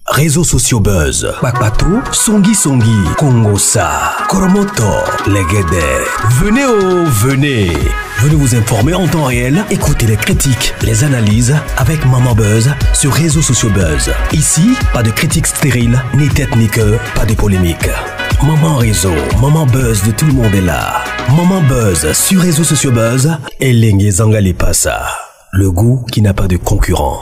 Réseaux sociaux buzz. Bakpato, Songi Songi, Kongosa, Koromoto, Legede. Venez venez. Venez vous informer en temps réel. Écoutez les critiques, les analyses avec Maman Buzz sur Réseaux sociaux buzz. Ici, pas de critiques stériles, ni tête ni queue, pas de polémique. Maman Réseau, Maman Buzz de tout le monde est là. Maman Buzz sur Réseaux sociaux buzz et Lengue Zangali Passa. Le goût qui n'a pas de concurrent.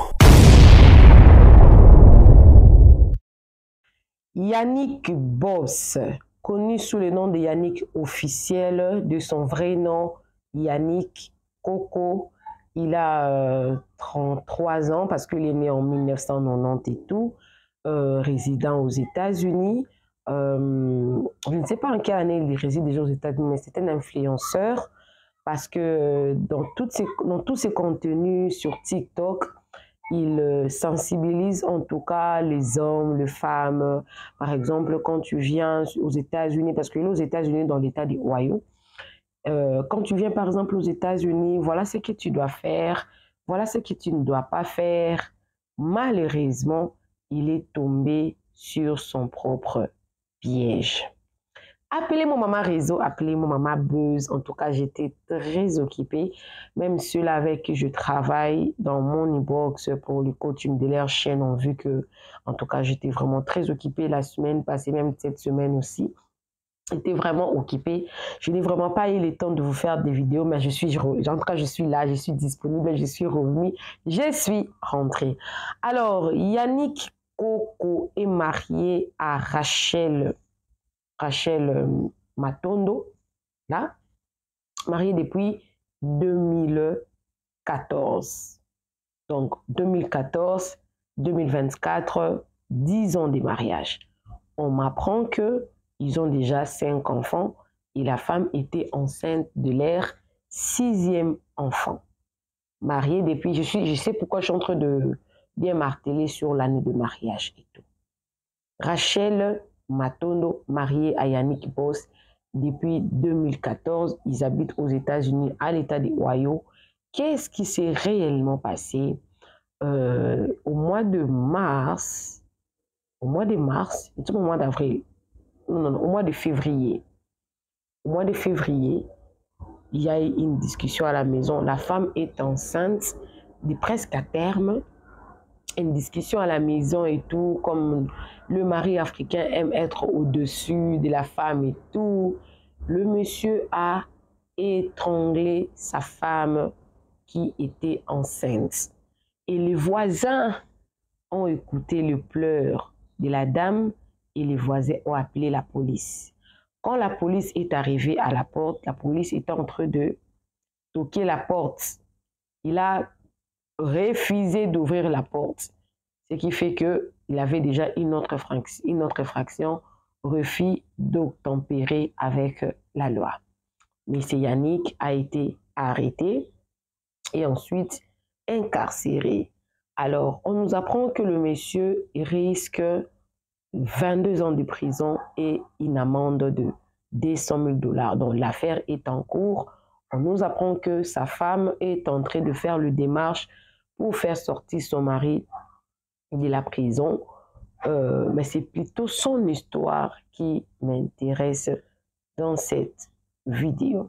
Yannick Boss, connu sous le nom de Yannick officiel, de son vrai nom Yannick Coco. Il a 33 ans parce qu'il est né en 1990 et tout, résident aux États-Unis. Je ne sais pas en quelle année il réside déjà aux États-Unis, mais c'est un influenceur parce que dans tous ses contenus sur TikTok, il sensibilise en tout cas les hommes, les femmes. Par exemple, quand tu viens aux États-Unis, parce qu'il est aux États-Unis dans l'État du Ohio, quand tu viens par exemple aux États-Unis, voilà ce que tu dois faire, voilà ce que tu ne dois pas faire. Malheureusement, il est tombé sur son propre piège. Appelez-moi Maman Réseau, appelez-moi Maman Buzz. En tout cas, j'étais très occupée. Même ceux avec qui je travaille dans mon inbox pour le coaching de leur chaîne ont vu que, en tout cas, j'étais vraiment très occupée la semaine passée, même cette semaine aussi. J'étais vraiment occupée. Je n'ai vraiment pas eu le temps de vous faire des vidéos, mais en tout cas, je suis là, je suis disponible, je suis revenue, je suis rentrée. Alors, Yannick Coco est marié à Rachel Matondo, là, mariée depuis 2014. Donc, 2014, 2024, 10 ans de mariage. On m'apprend qu'ils ont déjà 5 enfants et la femme était enceinte de leur 6e enfant. Mariée depuis, je sais pourquoi je suis en train de bien marteler sur l'année de mariage et tout. Rachel Matondo, mariée à Yannick Boss depuis 2014. Ils habitent aux États-Unis, à l'État de Ohio. Qu'est-ce qui s'est réellement passé au mois de mars, au mois d'avril, non, au mois de février. Au mois de février, il y a eu une discussion à la maison. La femme est enceinte, de presque à terme. Une discussion à la maison et tout, comme le mari africain aime être au-dessus de la femme et tout. Le monsieur a étranglé sa femme qui était enceinte. Et les voisins ont écouté le pleur de la dame et les voisins ont appelé la police. Quand la police est arrivée à la porte, la police était en train de toquer la porte. Il a refusé d'ouvrir la porte. Ce qui fait qu'il avait déjà une autre fraction, refus d'obtempérer avec la loi. M. Yannick a été arrêté et ensuite incarcéré. Alors, on nous apprend que le monsieur risque 22 ans de prison et une amende de 200 000 $. Donc, l'affaire est en cours. On nous apprend que sa femme est en train de faire le démarche pour faire sortir son mari de la prison. Mais c'est plutôt son histoire qui m'intéresse dans cette vidéo.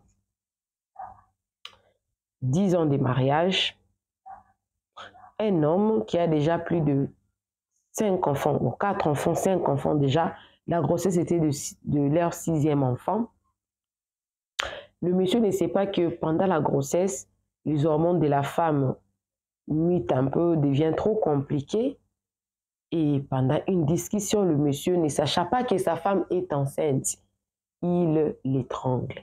10 ans de mariage. Un homme qui a déjà plus de 5 enfants, ou 4 enfants, 5 enfants déjà. La grossesse était de leur 6e enfant. Le monsieur ne sait pas que pendant la grossesse, les hormones de la femme mutent un peu, deviennent trop compliquées. Et pendant une discussion, le monsieur ne sachant pas que sa femme est enceinte, il l'étrangle.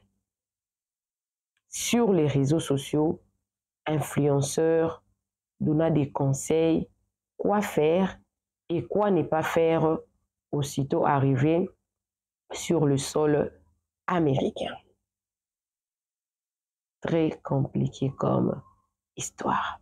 Sur les réseaux sociaux, influenceurs donnant des conseils, quoi faire et quoi ne pas faire aussitôt arrivé sur le sol américain. Très compliqué comme histoire.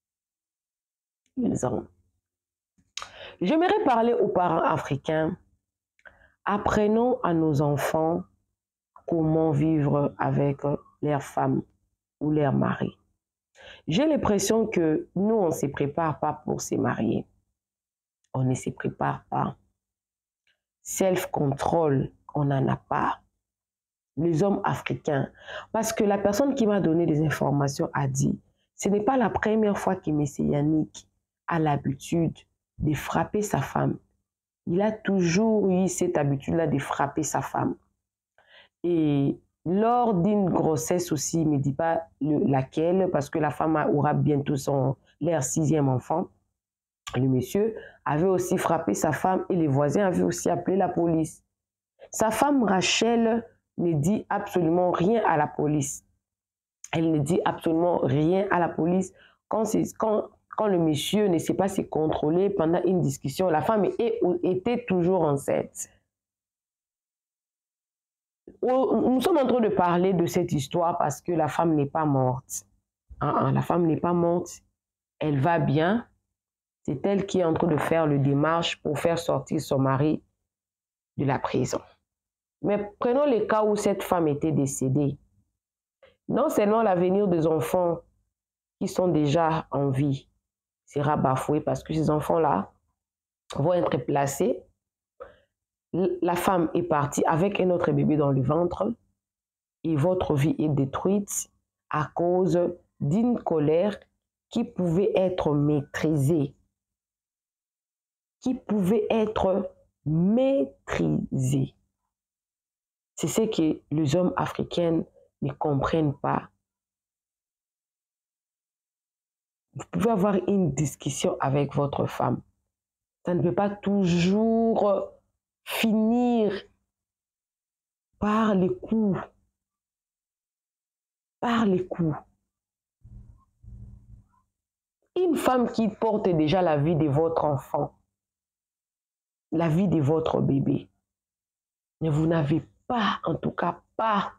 J'aimerais parler aux parents africains. Apprenons à nos enfants comment vivre avec leurs femmes ou leurs maris. J'ai l'impression que nous, on ne se prépare pas pour se marier. on ne se prépare pas. Self-control, on n'en a pas. Les hommes africains, parce que la personne qui m'a donné des informations a dit, ce n'est pas la première fois que M. Yannick a l'habitude de frapper sa femme. Il a toujours eu cette habitude-là de frapper sa femme. Et lors d'une grossesse aussi, il ne me dit pas laquelle, parce que la femme aura bientôt leur 6e enfant. Le monsieur avait aussi frappé sa femme et les voisins avaient aussi appelé la police. Sa femme Rachel ne dit absolument rien à la police. Elle ne dit absolument rien à la police quand le monsieur ne sait pas se contrôler pendant une discussion. La femme était toujours enceinte. Nous sommes en train de parler de cette histoire parce que la femme n'est pas morte. La femme n'est pas morte. Elle va bien. C'est elle qui est en train de faire le démarche pour faire sortir son mari de la prison. Mais prenons le cas où cette femme était décédée. Non seulement l'avenir des enfants qui sont déjà en vie sera bafoué parce que ces enfants-là vont être placés. La femme est partie avec un autre bébé dans le ventre et votre vie est détruite à cause d'une colère qui pouvait être maîtrisée. C'est ce que les hommes africains ne comprennent pas. Vous pouvez avoir une discussion avec votre femme. Ça ne peut pas toujours finir par les coups. Une femme qui porte déjà la vie de votre enfant, la vie de votre bébé, mais vous n'avez pas, en tout cas pas.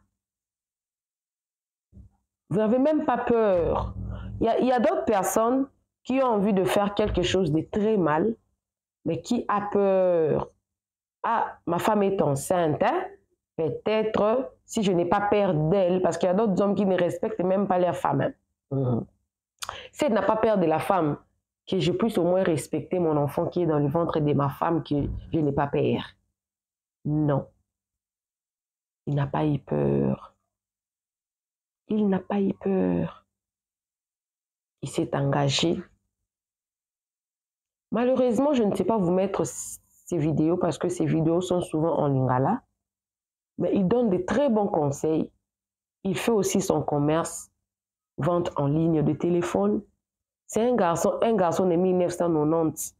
Vous n'avez même pas peur. Il y a d'autres personnes qui ont envie de faire quelque chose de très mal, mais qui a peur. Ah, ma femme est enceinte, hein? Peut-être si je n'ai pas peur d'elle, parce qu'il y a d'autres hommes qui ne respectent même pas leur femme. Si elle n'a pas peur de la femme, que je puisse au moins respecter mon enfant qui est dans le ventre de ma femme, que je n'ai pas peur. Non. Il n'a pas eu peur. Il n'a pas eu peur. Il s'est engagé. Malheureusement, je ne sais pas vous mettre ces vidéos parce que ces vidéos sont souvent en lingala. Mais il donne de très bons conseils. Il fait aussi son commerce, vente en ligne de téléphone. C'est un garçon de 1990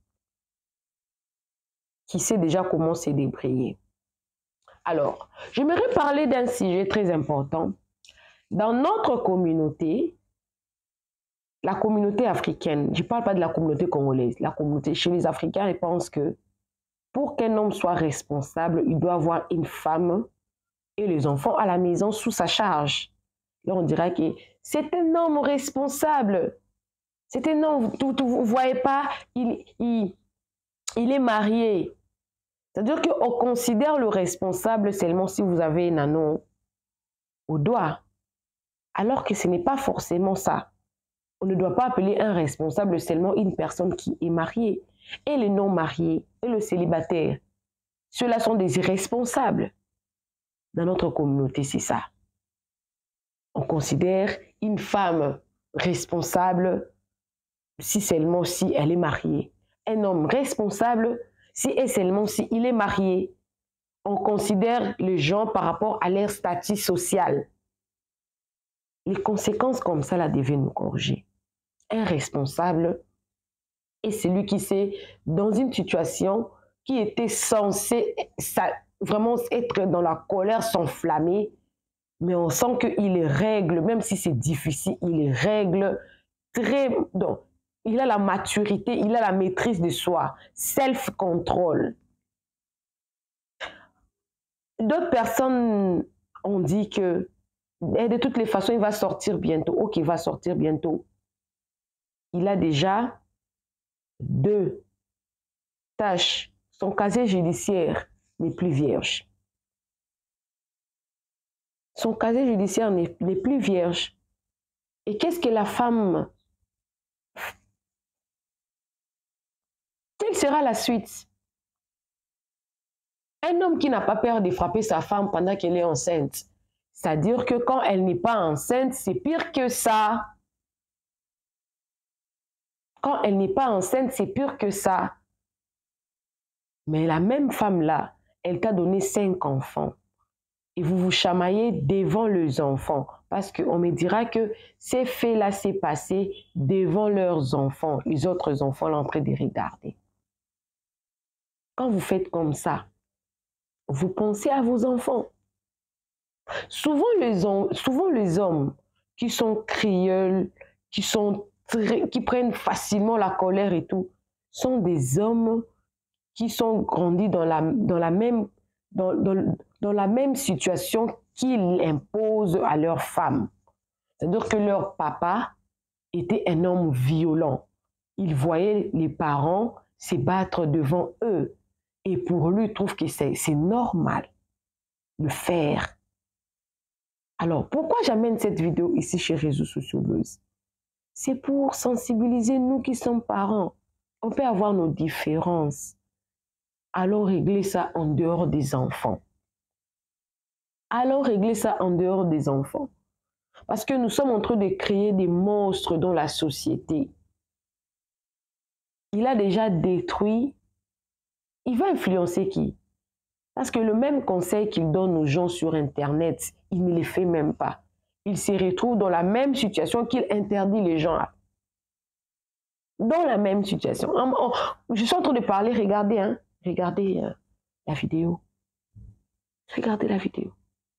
qui sait déjà comment se débrouiller. Alors, j'aimerais parler d'un sujet très important. Dans notre communauté, la communauté africaine, je ne parle pas de la communauté congolaise, la communauté chez les Africains, ils pensent que pour qu'un homme soit responsable, il doit avoir une femme et les enfants à la maison sous sa charge. Là, on dirait que c'est un homme responsable. C'est un homme, vous ne voyez pas, il est marié. C'est-à-dire qu'on considère le responsable seulement si vous avez un anneau au doigt. Alors que ce n'est pas forcément ça. On ne doit pas appeler un responsable seulement une personne qui est mariée. Et les non-mariés et le célibataire, ceux-là sont des irresponsables. Dans notre communauté, c'est ça. On considère une femme responsable si seulement si elle est mariée. Un homme responsable si et seulement si il est marié. On considère les gens par rapport à leur statut social. Les conséquences comme ça là devaient nous corriger. Un responsable est celui qui s'est dans une situation qui était censée vraiment être dans la colère, s'enflammer, mais on sent qu'il les règle, même si c'est difficile, il les règle très... Donc, il a la maturité, il a la maîtrise de soi, self-control. D'autres personnes ont dit que de toutes les façons, il va sortir bientôt. Ok, il va sortir bientôt. Il a déjà 2 tâches. Son casier judiciaire n'est plus vierge. Son casier judiciaire n'est plus vierge. Et qu'est-ce que la femme... Quelle sera la suite? Un homme qui n'a pas peur de frapper sa femme pendant qu'elle est enceinte. C'est-à-dire que quand elle n'est pas enceinte, c'est pire que ça. Quand elle n'est pas enceinte, c'est pire que ça. Mais la même femme-là, elle t'a donné 5 enfants. Et vous vous chamaillez devant les enfants. Parce qu'on me dira que ces faits-là s'est passé devant leurs enfants. Les autres enfants sont en train de regarder. Quand vous faites comme ça, vous pensez à vos enfants. Souvent les hommes qui sont crieulent, qui prennent facilement la colère et tout, sont des hommes qui sont grandis dans la même situation qu'ils imposent à leurs femmes. C'est-à-dire que leur papa était un homme violent. Il voyait les parents se battre devant eux. Et pour lui, il trouve que c'est normal de faire. Alors, pourquoi j'amène cette vidéo ici chez Réseaux Sociaux Buzz? C'est pour sensibiliser nous qui sommes parents. On peut avoir nos différences. Allons régler ça en dehors des enfants. Allons régler ça en dehors des enfants. Parce que nous sommes en train de créer des monstres dans la société. Il a déjà détruit. Il va influencer qui? Parce que le même conseil qu'il donne aux gens sur Internet, il ne les fait même pas. Il se retrouve dans la même situation qu'il interdit les gens. Dans la même situation. Je suis en train de parler, regardez, hein. Regardez la vidéo. Regardez la vidéo.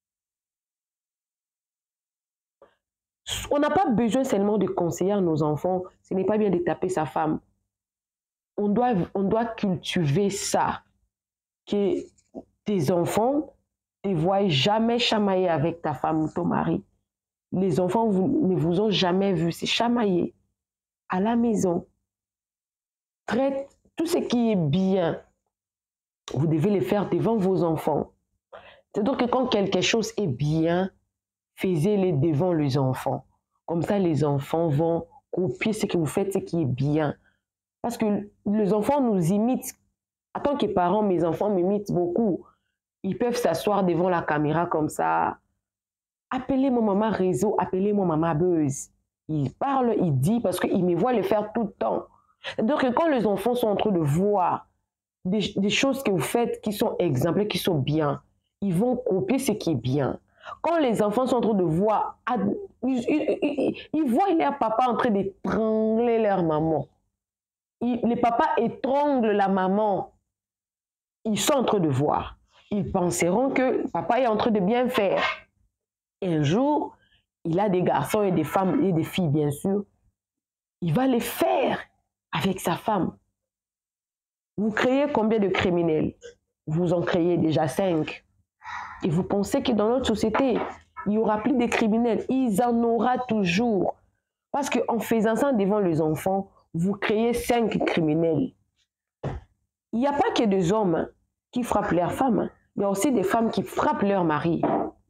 On n'a pas besoin seulement de conseiller à nos enfants. Ce n'est pas bien de taper sa femme. On doit cultiver ça. Que tes enfants ne voient jamais chamailler avec ta femme ou ton mari. Les enfants ne vous ont jamais vu se chamailler à la maison. Traite tout ce qui est bien. Vous devez le faire devant vos enfants. C'est-à-dire que quand quelque chose est bien, faites-le devant les enfants. Comme ça, les enfants vont copier ce que vous faites, ce qui est bien. Parce que les enfants nous imitent. En tant que parents, mes enfants m'imitent beaucoup. Ils peuvent s'asseoir devant la caméra comme ça. Appelez mon maman réseau, appelez mon maman buzz. Ils parlent, ils disent, parce qu'ils me voient le faire tout le temps. Donc, quand les enfants sont en train de voir des choses que vous faites qui sont exemplaires, qui sont bien, ils vont copier ce qui est bien. Quand les enfants sont en train de voir, ils voient leur papa en train d'étrangler leur maman. Les papas étranglent la maman. Ils sont en train de voir. Ils penseront que papa est en train de bien faire. Et un jour, il a des garçons et des femmes et des filles, bien sûr. Il va les faire avec sa femme. Vous créez combien de criminels? Vous en créez déjà 5. Et vous pensez que dans notre société, il n'y aura plus de criminels. Il en aura toujours. Parce qu'en faisant ça devant les enfants, vous créez 5 criminels. Il n'y a pas que des hommes qui frappent leurs femmes. Il y a aussi des femmes qui frappent leur mari.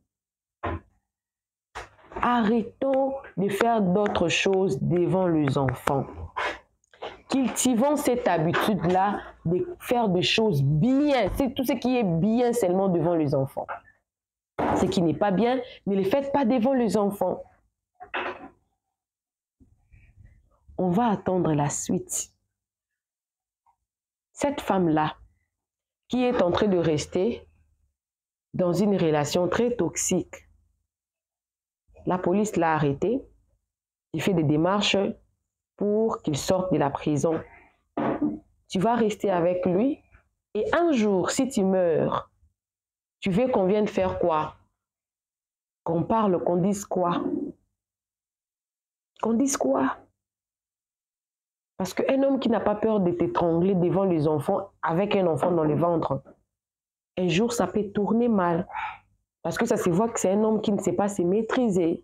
Arrêtons de faire d'autres choses devant les enfants. Cultivons cette habitude-là de faire des choses bien. C'est tout ce qui est bien seulement devant les enfants. Ce qui n'est pas bien, ne le faites pas devant les enfants. On va attendre la suite. Cette femme-là, qui est en train de rester dans une relation très toxique, la police l'a arrêté. Il fait des démarches pour qu'il sorte de la prison. Tu vas rester avec lui et un jour, si tu meurs, tu veux qu'on vienne faire quoi? Qu'on parle, qu'on dise quoi? Qu'on dise quoi? Parce qu'un homme qui n'a pas peur de t'étrangler devant les enfants avec un enfant dans le ventre, un jour, ça peut tourner mal. Parce que ça se voit que c'est un homme qui ne sait pas se maîtriser.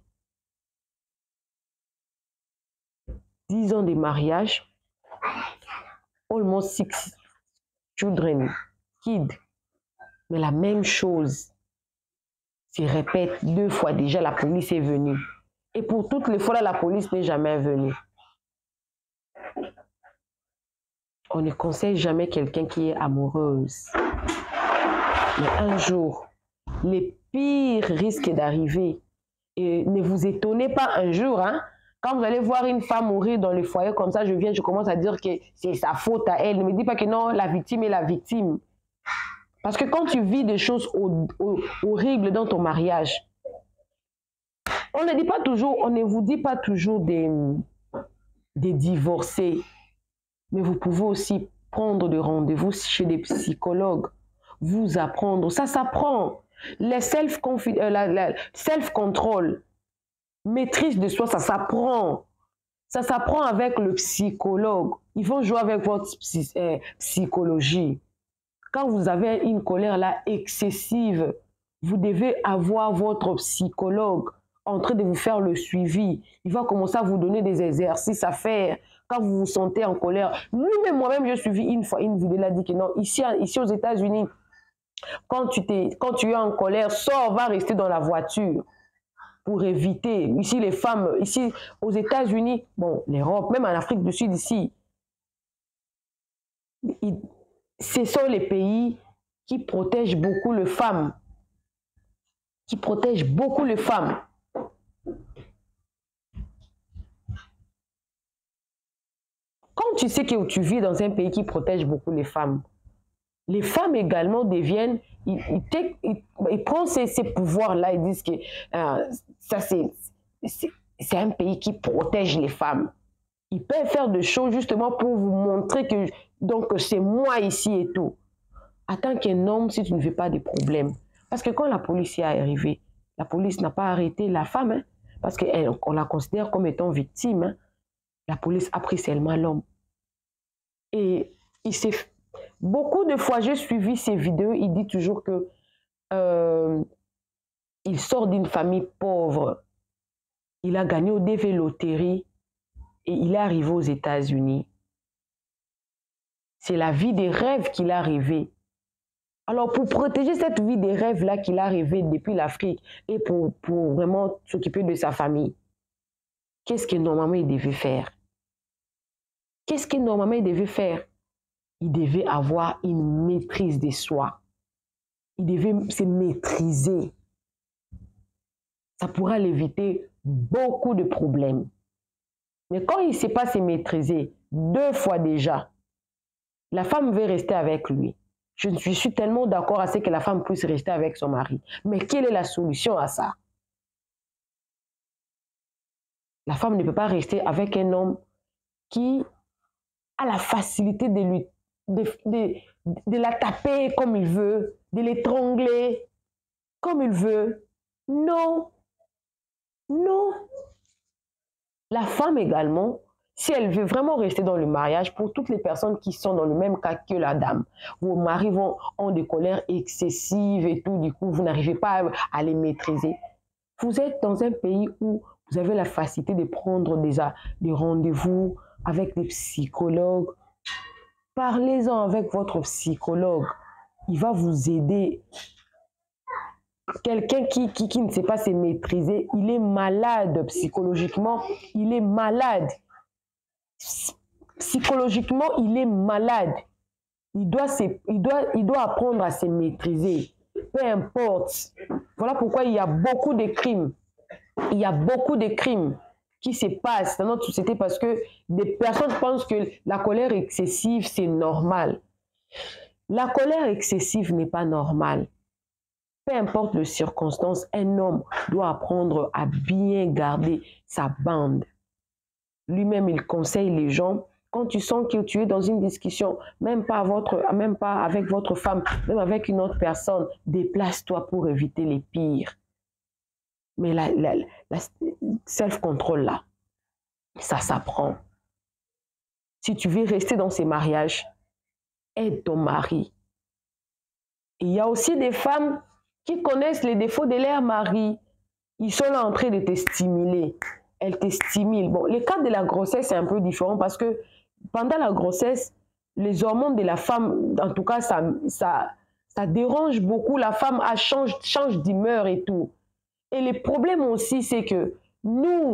10 ans de mariage, almost 6 children, kids. Mais la même chose se répète 2 fois déjà, la police est venue. Et pour toutes les fois, là, la police n'est jamais venue. on ne conseille jamais quelqu'un qui est amoureuse. Mais un jour, les pires risquent d'arriver. Et ne vous étonnez pas un jour, hein, quand vous allez voir une femme mourir dans le foyer comme ça, je commence à dire que c'est sa faute à elle. Ne me dis pas que non, la victime est la victime. Parce que quand tu vis des choses horribles dans ton mariage, on ne dit pas toujours, on ne vous dit pas toujours des divorcés, mais vous pouvez aussi prendre des rendez-vous chez des psychologues, vous apprendre, ça s'apprend. Les self-control, maîtrise de soi, ça s'apprend. Ça s'apprend avec le psychologue. Ils vont jouer avec votre psychologie. Quand vous avez une colère là excessive, vous devez avoir votre psychologue en train de vous faire le suivi. Il va commencer à vous donner des exercices à faire quand vous vous sentez en colère. Lui-même, moi-même, j'ai suivi une fois une vidéo, il a dit que non, ici aux États-Unis, quand tu es en colère, sors, va rester dans la voiture pour éviter. Ici, les femmes, ici aux États-Unis, bon, l'Europe, même en Afrique du Sud, ici, ce sont les pays qui protègent beaucoup les femmes. Qui protègent beaucoup les femmes. Quand tu sais que tu vis dans un pays qui protège beaucoup les femmes également deviennent, ils prennent ces pouvoirs-là, ils disent que ça c'est un pays qui protège les femmes. Ils peuvent faire des choses justement pour vous montrer que donc c'est moi ici et tout. En tant qu'un homme, si tu ne veux pas de problèmes, parce que quand la police est arrivée, la police n'a pas arrêté la femme, hein, parce qu'on la considère comme étant victime. Hein. La police a pris seulement l'homme. Et beaucoup de fois, j'ai suivi ces vidéos, il dit toujours que il sort d'une famille pauvre. Il a gagné au DV Loterie et il est arrivé aux États-Unis. C'est la vie des rêves qu'il a rêvé. Alors, pour protéger cette vie des rêves-là qu'il a rêvé depuis l'Afrique et pour vraiment s'occuper de sa famille, qu'est-ce que normalement il devait faire? Qu'est-ce que normalement il devait faire? Il devait avoir une maîtrise de soi. Il devait se maîtriser. Ça pourra l'éviter beaucoup de problèmes. Mais quand il ne sait pas se maîtriser, 2 fois déjà, la femme veut rester avec lui. Je suis tellement d'accord à ce que la femme puisse rester avec son mari. Mais quelle est la solution à ça? La femme ne peut pas rester avec un homme qui a la facilité de la taper comme il veut, de l'étrangler comme il veut. Non. Non. La femme également, si elle veut vraiment rester dans le mariage, pour toutes les personnes qui sont dans le même cas que la dame, vos maris ont des colères excessives et tout, du coup, vous n'arrivez pas à les maîtriser. Vous êtes dans un pays où vous avez la facilité de prendre des rendez-vous avec des psychologues. Parlez-en avec votre psychologue. Il va vous aider. Quelqu'un qui ne sait pas se maîtriser, il est malade psychologiquement, il est malade. Psychologiquement, il est malade. Il doit apprendre à se maîtriser. Peu importe. Voilà pourquoi il y a beaucoup de crimes. Il y a beaucoup de crimes qui se passent dans notre société parce que des personnes pensent que la colère excessive, c'est normal. La colère excessive n'est pas normale. Peu importe les circonstances, un homme doit apprendre à bien garder sa bande. Lui-même, il conseille les gens, quand tu sens que tu es dans une discussion, même pas avec votre femme, même avec une autre personne, déplace-toi pour éviter les pires. Mais la self-control là, ça s'apprend. Si tu veux rester dans ces mariages, aide ton mari. Il y a aussi des femmes qui connaissent les défauts de leur mari. Ils sont là en train de te stimuler. Elles te stimulent. Bon, le cas de la grossesse est un peu différent parce que pendant la grossesse, les hormones de la femme, en tout cas, ça dérange beaucoup. La femme change d'humeur et tout. Et le problème aussi, c'est que nous,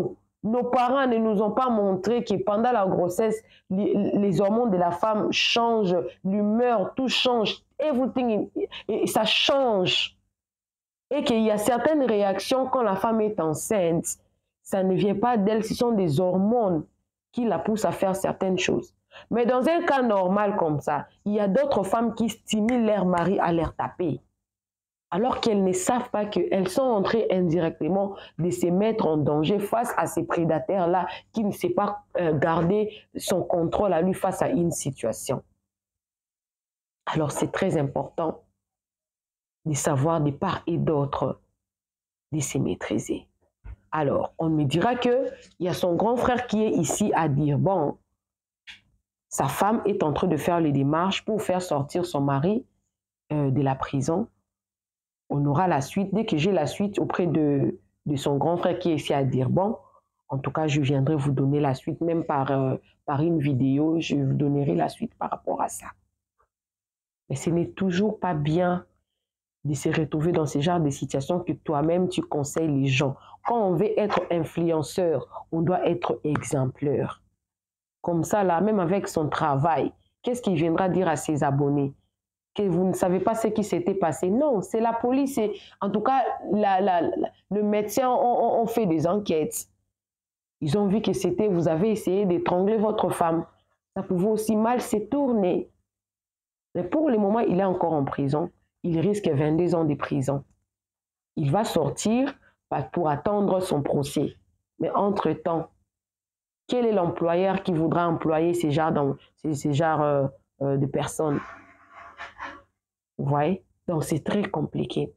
Nos parents ne nous ont pas montré que pendant la grossesse, les hormones de la femme changent, l'humeur, tout change, everything, et ça change. Et qu'il y a certaines réactions quand la femme est enceinte, ça ne vient pas d'elle, ce sont des hormones qui la poussent à faire certaines choses. Mais dans un cas normal comme ça, il y a d'autres femmes qui stimulent leur mari à leur taper, alors qu'elles ne savent pas qu'elles sont en train indirectement de se mettre en danger face à ces prédateurs-là qui ne savent pas garder son contrôle à lui face à une situation. Alors c'est très important de savoir de part et d'autre de se maîtriser. Alors, on me dira qu'il y a son grand frère qui est ici à dire, bon, sa femme est en train de faire les démarches pour faire sortir son mari de la prison. On aura la suite. Dès que j'ai la suite auprès de son grand frère qui est ici à dire, bon, en tout cas, je viendrai vous donner la suite, même par une vidéo, je vous donnerai la suite par rapport à ça. Mais ce n'est toujours pas bien de se retrouver dans ce genre de situation que toi-même, tu conseilles les gens. Quand on veut être influenceur, on doit être exemplaire. Comme ça, là, même avec son travail, qu'est-ce qu'il viendra dire à ses abonnés? Que vous ne savez pas ce qui s'était passé? Non, c'est la police. En tout cas, le médecin ont fait des enquêtes. Ils ont vu que c'était, vous avez essayé d'étrangler votre femme. Ça pouvait aussi mal se tourner. Mais pour le moment, il est encore en prison. Il risque 22 ans de prison. Il va sortir pour attendre son procès. Mais entre-temps, quel est l'employeur qui voudra employer ces genres de personnes? Vous voyez? Donc, c'est très compliqué.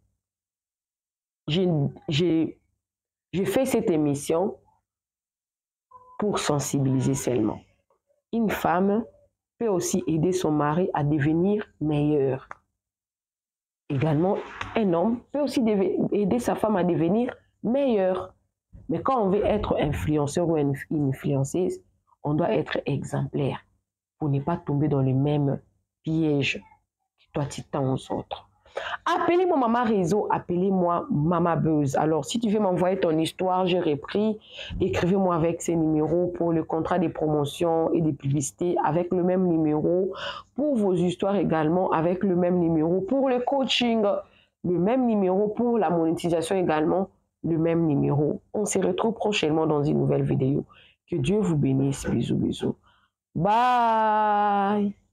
J'ai fait cette émission pour sensibiliser seulement. Une femme peut aussi aider son mari à devenir meilleur. Également, un homme peut aussi aider sa femme à devenir meilleure. Mais quand on veut être influenceur ou une influenceuse, on doit être exemplaire pour ne pas tomber dans le même piège que toi tu tends aux autres. Appelez-moi Maman Réseau, appelez-moi Maman Buzz. Alors, si tu veux m'envoyer ton histoire, j'ai repris. Écrivez-moi avec ces numéros pour le contrat de promotion et de publicité avec le même numéro. Pour vos histoires également avec le même numéro. Pour le coaching, le même numéro. Pour la monétisation également, le même numéro. On se retrouve prochainement dans une nouvelle vidéo. Que Dieu vous bénisse. Bisous, bisous. Bye!